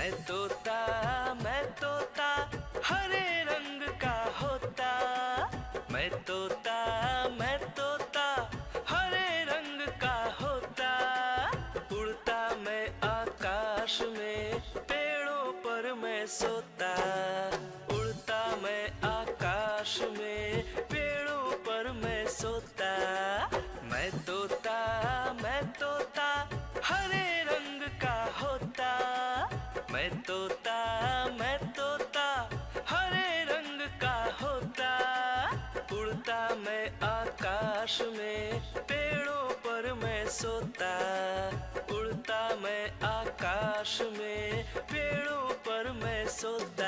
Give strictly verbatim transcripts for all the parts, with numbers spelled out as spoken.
मैं तोता मैं तोता हरे रंग का होता। मैं तोता मैं तोता हरे रंग का होता। उड़ता मैं आकाश में पेड़ों पर मैं सोता। उड़ता मैं आकाश में पेड़ों पर मैं सोता। मैं तोता मैं तोता हरे रंग का होता। मैं तोता मैं तोता हरे रंग का होता। उड़ता मैं आकाश में पेड़ों पर मैं सोता। उड़ता मैं आकाश में पेड़ों पर मैं सोता।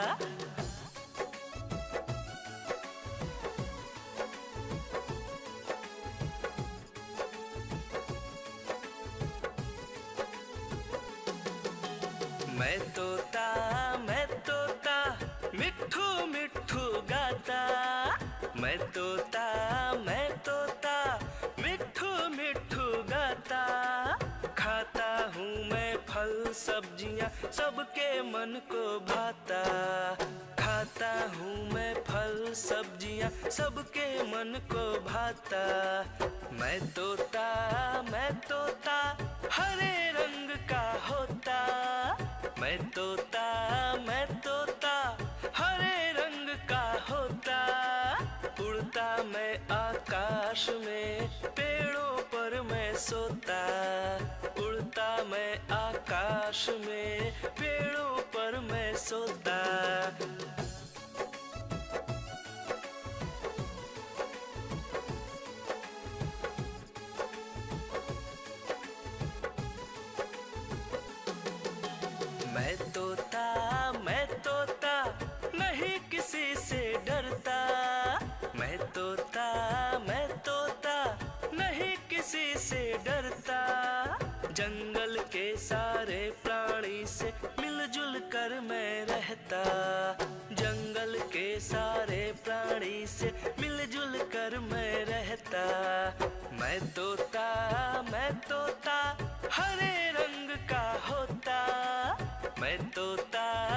मैं तोता मैं तोता मिट्ठू मिट्ठू गाता। मैं तोता मैं तोता मिट्ठू मिट्ठू गाता। खाता हूँ मैं फल सब्जियाँ सबके मन को भाता। खाता हूँ मैं फल सब्जियाँ सबके मन को भाता। मैं तोता मैं तोता हरे रंग का होता। मैं तोता मैं तोता हरे रंग का होता। उड़ता मैं आकाश में पेड़ों पर मैं सोता। उड़ता मैं आकाश में पेड़ों पर मैं सोता। मैं तोता मैं तोता नहीं किसी से डरता। मैं तोता मैं तोता नहीं किसी से डरता। जंगल के सारे प्राणी से मिलजुल कर मैं रहता। जंगल के सारे प्राणी से मिलजुल कर मैं रहता। मैं तोता मैं तोता हरे रंग का होता। मैं तोता